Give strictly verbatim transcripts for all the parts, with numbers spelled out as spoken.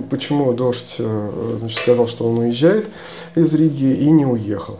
почему «Дождь», значит, сказал, что он уезжает из Риги и не уехал?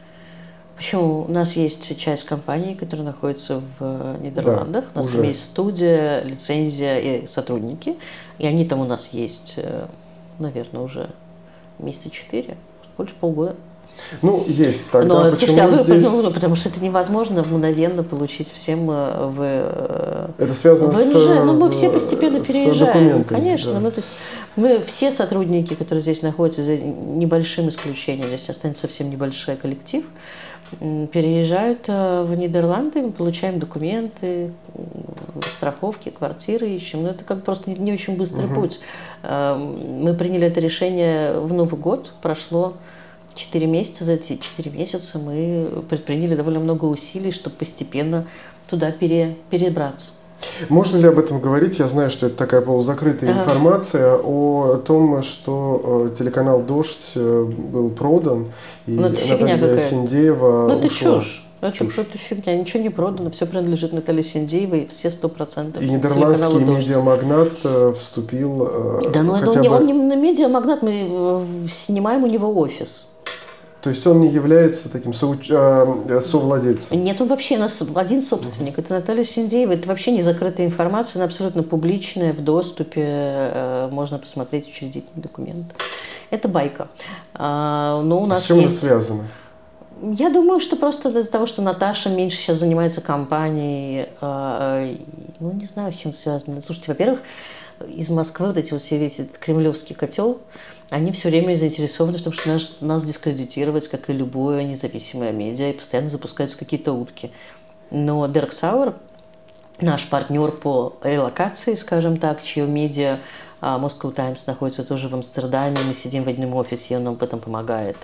Почему? У нас есть часть компании, которая находится в Нидерландах. Да, у нас уже. там есть студия, лицензия и сотрудники. И они там у нас есть, наверное, уже месяца четыре, больше полгода. Ну, есть тогда. Но, почему слушайте, а вы, здесь... ну, потому что это невозможно мгновенно получить всем в Это связано ВНЖ. с... Ну, мы все постепенно переезжаем. Конечно. Да. Ну, то есть мы все сотрудники, которые здесь находятся, за небольшим исключением, здесь останется совсем небольшой коллектив, переезжают в Нидерланды, мы получаем документы, страховки, квартиры ищем. Но это как просто не очень быстрый угу. путь. Мы приняли это решение в Новый год, прошло четыре месяца. За эти четыре месяца мы предприняли довольно много усилий, чтобы постепенно туда пере, перебраться. Можно ли об этом говорить? Я знаю, что это такая полузакрытая ага. информация о том, что телеканал «Дождь» был продан, и ну, Наталья Синдеева ну, ушла. Ну, чушь. Это, чушь. это фигня. Ничего не продано, все принадлежит Наталье Синдеевой, все сто процентов. И нидерландский медиамагнат вступил Да, ну хотя он, бы... он не на медиамагнат, мы снимаем у него офис. То есть он не является таким соуч... совладельцем? Нет, он вообще у нас один собственник. Uh-huh. Это Наталья Синдеева. Это вообще не закрытая информация, она абсолютно публичная, в доступе. Можно посмотреть учредительный документ. Это байка. Но у нас а с чем есть... это связано? Я думаю, что просто из-за того, что Наташа меньше сейчас занимается компанией, ну, не знаю, с чем связано. Слушайте, во-первых, из Москвы вот эти вот все, весь этот кремлевский котел, они все время заинтересованы в том, что нас, нас дискредитировать, как и любое независимое медиа, и постоянно запускаются какие-то утки. Но Дерк Сауэр, наш партнер по релокации, скажем так, чье медиа Moscow Times находится тоже в Амстердаме, мы сидим в одном офисе, и он нам в этом помогает.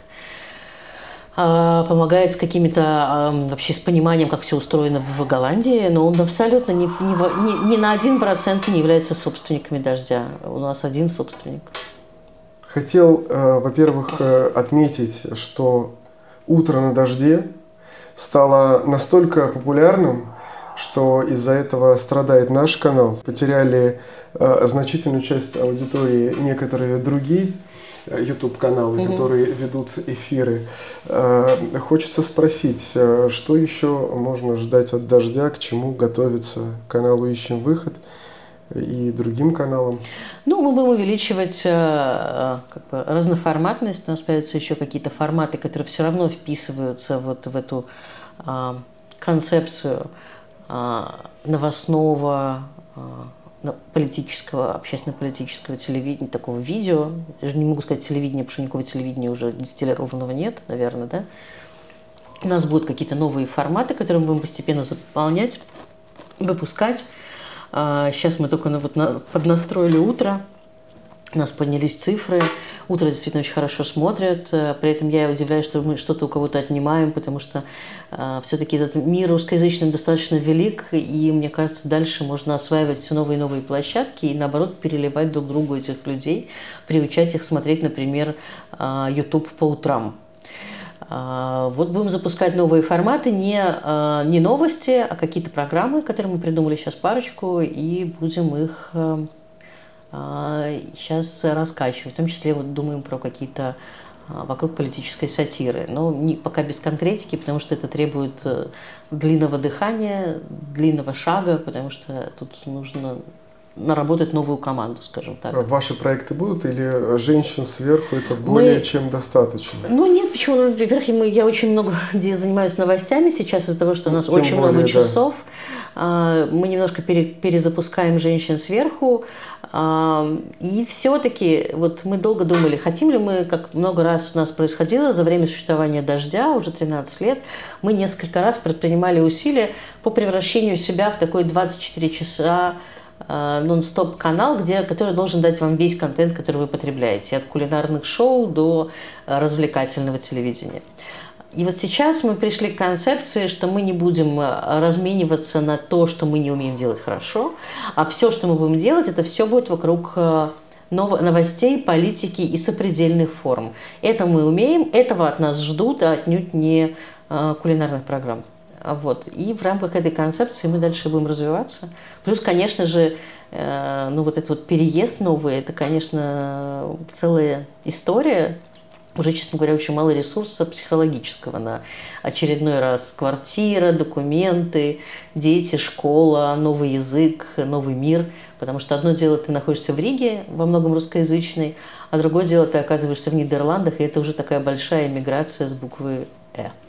Помогает с какими-то, вообще с пониманием, как все устроено в Голландии, но он абсолютно ни, ни, ни на один процент не является собственниками «Дождя». У нас один собственник. Хотел, во-первых, отметить, что «Утро на дожде» стало настолько популярным, что из-за этого страдает наш канал. Потеряли значительную часть аудитории некоторые другие YouTube-каналы, mm-hmm. которые ведут эфиры. Хочется спросить, что еще можно ждать от «Дождя», к чему готовится каналу «Ищем выход» и другим каналам? Ну, мы будем увеличивать как бы разноформатность. У нас появятся еще какие-то форматы, которые все равно вписываются вот в эту концепцию новостного, политического, общественно-политического телевидения, такого видео. Я не могу сказать телевидение, потому что никакого телевидения уже дистиллированного нет, наверное, да. У нас будут какие-то новые форматы, которые мы будем постепенно заполнять, выпускать. Сейчас мы только вот поднастроили «Утро», у нас поднялись цифры, «Утро» действительно очень хорошо смотрят, при этом я удивляюсь, что мы что-то у кого-то отнимаем, потому что э, все-таки этот мир русскоязычный достаточно велик, и мне кажется, дальше можно осваивать все новые и новые площадки и, наоборот, переливать друг другу этих людей, приучать их смотреть, например, э, YouTube по утрам. Э, вот будем запускать новые форматы, не, э, не новости, а какие-то программы, которые мы придумали сейчас парочку, и будем их... Э, сейчас раскачивать, в том числе вот думаем про какие-то вокруг политической сатиры, но не, пока без конкретики, потому что это требует длинного дыхания, длинного шага, потому что тут нужно наработать новую команду, скажем так. Ваши проекты будут или женщин сверху это более мы... чем достаточно? Ну нет, почему? Во-первых, я очень много занимаюсь новостями сейчас из-за того, что у нас Тем очень более, много часов. Да. Мы немножко пере, перезапускаем женщин сверху. И все-таки вот мы долго думали, хотим ли мы, как много раз у нас происходило за время существования «Дождя», уже тринадцать лет, мы несколько раз предпринимали усилия по превращению себя в такой двадцать четыре часа нон-стоп канал, где, который должен дать вам весь контент, который вы потребляете, от кулинарных шоу до развлекательного телевидения. И вот сейчас мы пришли к концепции, что мы не будем размениваться на то, что мы не умеем делать хорошо, а все, что мы будем делать, это все будет вокруг новостей, политики и сопредельных форм. Это мы умеем, этого от нас ждут, а отнюдь не кулинарных программ. Вот. И в рамках этой концепции мы дальше будем развиваться. Плюс, конечно же, ну вот этот вот переезд новый, это, конечно, целая история. Уже, честно говоря, очень мало ресурса психологического на очередной раз. Квартира, документы, дети, школа, новый язык, новый мир. Потому что одно дело, ты находишься в Риге, во многом русскоязычной, а другое дело, ты оказываешься в Нидерландах, и это уже такая большая эмиграция с буквы «Э».